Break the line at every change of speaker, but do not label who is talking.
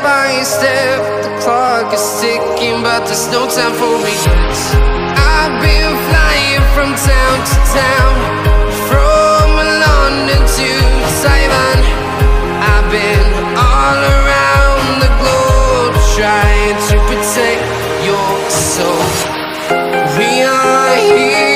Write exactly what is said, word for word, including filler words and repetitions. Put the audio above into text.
by step, the clock is ticking, but there's no time for regrets. I've been flying from town to town, from London to Taiwan. I've been all around the globe, trying to protect your soul. We are here